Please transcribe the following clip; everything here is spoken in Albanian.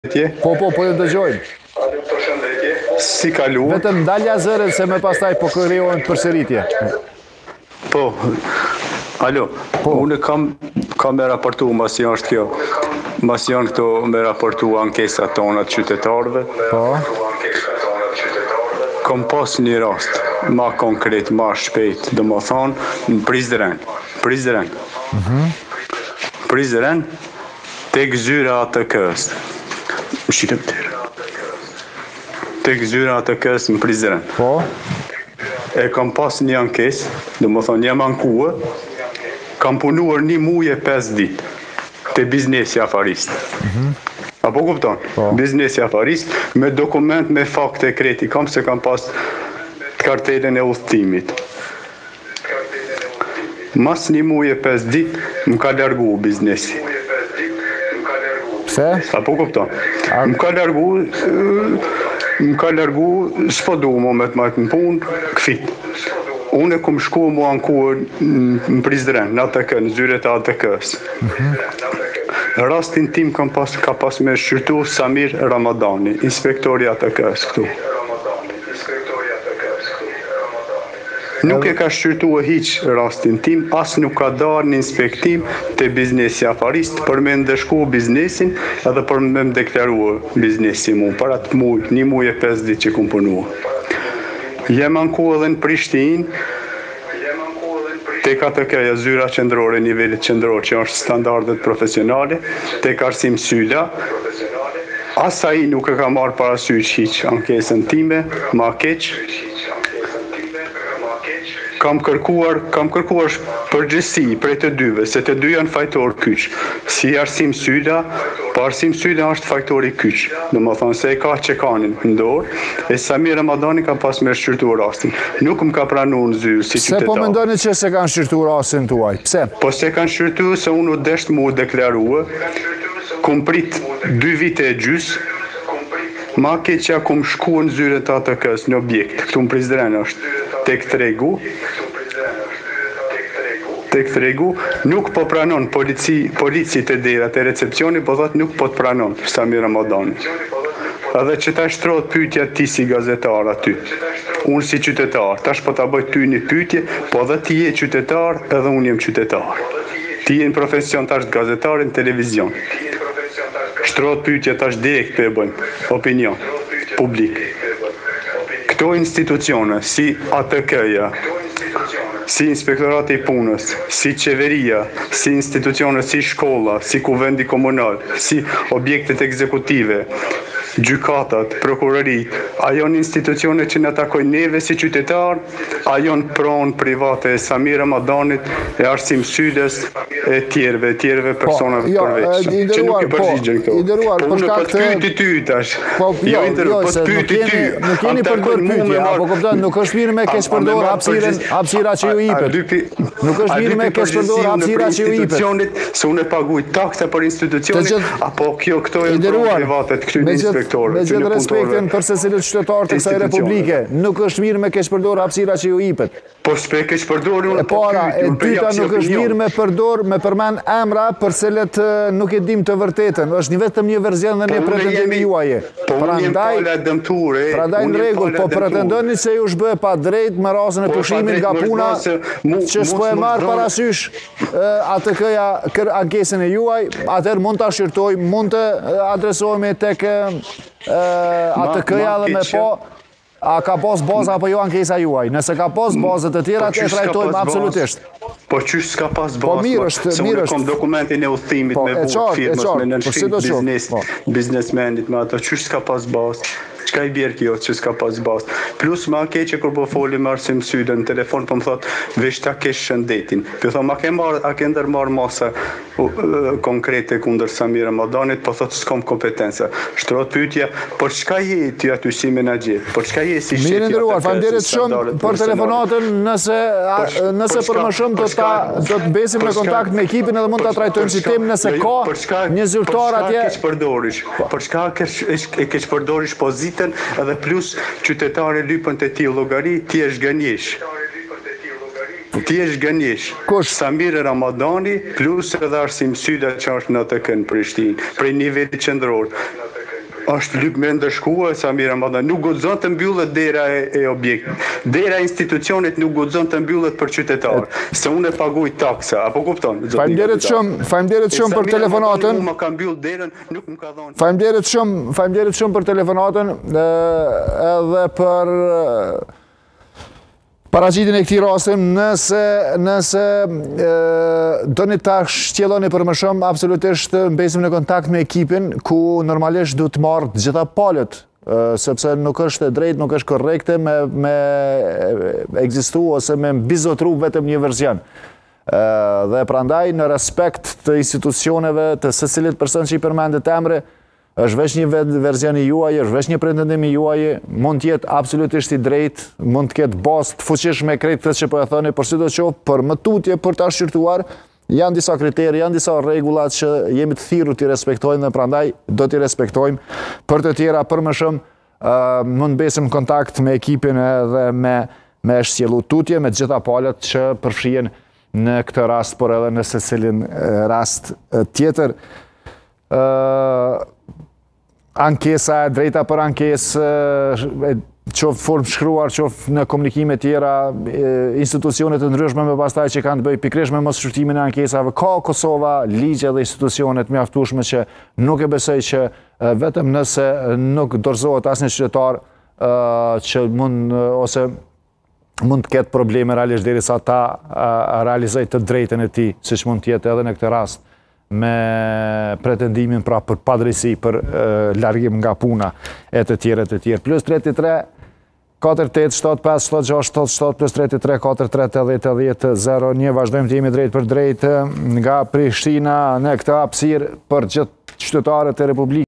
Po ju dëgjojmë. Si kalu? Vetëm dalja zërin se me pastaj po krijohen përsëritje. Po, alo, unë kam me raportu, mas janë është kjo, mas janë këto me raportu ankesat tonat qytetarëve. Po. Kom pas një rast, ma konkret, ma shpejt, dhe më thonë, në Prizren. Prizren, tek zyra atë kësë. Tek zyra atë kësë në Prizren. Po. E kam pas një ankes, dhe më thonë, jam ankue, kam punuar 1 muaj e 5 ditë te biznesi afarist. Apo kupton? Biznesi afarist, me dokument, me fakte kreti, kam se kam pas kartelën e udhëtimit. Mas 1 muaj e 5 ditë, më ka largu biznesi. Pse? Apo kupton? Më ka largu, s'po du me të majtë në punë, këfit. Unë e kum shku mu ankuar në Prizren, në ATK, në zyret e ATK-s. Rastin tim ka pas me shqyrtu Samir Ramadani, inspektori ATK-s këtu. Nuk e ka shqyrtu e hiq rastin tim, as nuk ka darë një inspektim të biznesi afarist për me ndëshku biznesin edhe për me më deklaru biznesi mu, para të muj, 1 muaj e 5 ditë që kum punua. Jem anku edhe në Prishtinë, tek ATK-ja zyra qendrore, nivelit qendror që është standardet profesionale, tek Arsim Syla, asaj nuk e ka marrë parasysh hiq ankesën time, ma keq. Kam kërkuar përgjësi prej të dyve, se të dy janë fajtor kyç. Si Arsim Syla, pa Arsim Syla është fajtori kyç. Dhe më thonë se e ka qekanin në dorë, e Samir Ramadani ka pas me shqyrtu rastin. Nuk më ka pranu në zyrë si qytetar. Se po mendoni që se kanë shqyrtu rastin tuaj? Pse? Po se kanë shqyrtu se unë u desht mu deklarua, kum prit 2 vite e gjys, ma keqja kum shku në zyret ATK-s në objekt, këtu në Prizren është, tek tregu, nuk po pranon polici të derat e recepcioni, po thot nuk po të pranon Samir Ramadani. Edhe që ta shtrot pyetja ti si gazetar aty, unë si qytetar, tash po ta bëj ty një pyetje, po edhe ti je qytetar, edhe unë jem qytetar. Ti je në profesion tash gazetar në televizion. Shtrot pyetja tash direkt për e bëjmë, opinion, publik. Këto institucione, si ATK-ja, si inspektorati i punës, si qeveria, si institucione, si shkolla, si kuvendi komunal, si objektet ekzekutive, gjykatat, prokurorit, a janë institucione që në takojnë neve si qytetar, a janë pronë private e Samir Ramadanit, e Arsim Syles, e tjerve personave përveçshëm, që nuk i përgjigjen këto. Po unë po të pyeti ty tash. Jo, se nuk jeni përdor pyetje, apo kupton, nuk është mirë me keq përdor hapësira që ju jepet. Nuk është mirë me keq përdor hapësira që ju jepet. Se unë paguaj taksa për institucionin, apo këto janë privatet këtyre inspektorëve. Me gjithë respektin për secilit qytetar të kësaj republike, nuk është mirë me keq përdor hapësira që ju jepet. Po s'pe keq përdor unë. E para, e dyta nuk është mirë me përdor, me përmend emra për cilët nuk e dim të vërtetën. Është vetëm një verzion dhe një pretendimi juaje. Prandaj në rregull, po pretendoni se ju shbë pa drejt me rastin e pushimin nga puna që s'po e marr parasysh ATK-ja ankesën e juaj, atëherë mund ta shqyrtoj, mund të adresohemi tek ATK-ja dhe me po a ka pas bazë apo jo ankesa juaj. Nëse ka pas bazët e tjera, të trajtojmë absolutisht. Po qysh s'ka pas bazë? Po mirë është. Se unë kom dokumentin e udhëtimit me burg firmës, me nënshkrim biznesmenit, me ato qysh s'ka pas bazë. Qka i bjerë kjo që s'ka pas bazë? Plus ma keqe kur po foli me Arsim Syla në telefon, po më thot, veç ta kesh shëndetin. Po thot, a ke ndërmarr masa konkrete kundër Samir Ramadanit, po thot, s'kom kompetenca. Shtrot pyetja, por çka je ti aty si menaxher? Por çka je si shefi? Mirë ndëruar, faleminderit shumë për telefonatën, nëse për më shumë do të besim në kontakt me ekipin edhe mund ta trajtojmë si temë nëse ka një zyrtar atje. Por çka e keq përdorish pozitën edhe plus qytetare lypën të ti llogari, ti je gënjesh. Ti je gënjesh. Samir Ramadani plus edhe Arsim Syla që është në ATK në Prishtinë, prej nivelit qendror. është lyp me ndërshkuar, Samir Ramadan, nuk guxon të mbyllet dera e objektit. Dera e institucionit nuk guxon të mbyllet për qytetar, se unë e paguaj taksa, apo kupton? Faleminderit shumë për telefonatën. Më ka mbyll derën, nuk më ka dhënë. Faleminderit shumë për telefonatën edhe për paraqitjen e këtij rasti. Nëse doni ta shtjelloni për më shumë, absolutisht mbesim në kontakt me ekipin ku normalisht duhet të marrë të gjitha palët, sepse nuk është e drejtë, nuk është korrekte me ekzistu ose me mbizotru vetëm një version. Dhe prandaj në respekt të institucioneve të secilit person që i përmendet emri, është veç një version i juaj, është veç një pretendim i juaj, mund të jetë absolutisht i drejtë, mund të ketë bazë të fuqishme krejt këtë që po e thoni, por sidoqoftë për më tutje për ta shqyrtuar, janë disa kriteri, janë disa rregulla që jemi të thirrur t'i respektojmë dhe prandaj do t'i respektojmë. Për të tjera, për më shumë, mund besim kontakt me ekipin edhe me shtjellu tutje me të gjitha palët që përfshihen në këtë rast, por edhe në secilin rast tjetër. Ankesa, drejta për ankesë, qoftë formë shkruar, qoftë në komunikime tjera, institucionet të ndryshme me pastaj që kanë të bëjë pikërisht me mos shfrytëzimin e ankesave, ka Kosova ligje dhe institucionet mjaftueshme që nuk e besoj që vetëm nëse nuk dorëzohet asnjë qytetar që mund ose mund të ketë probleme realisht derisa ta realizojë të drejtën e tij, siç mund të jetë edhe në këtë rast me pretendimin pra për padrejsi, për largim nga puna e të tjere. Plus 33 48 75 76 77 plus 33 43 80 80 01. Vazhdojmë të jemi drejt për drejt nga Prishtina në këtë hapësirë për gjithë qytetarët e Republikës.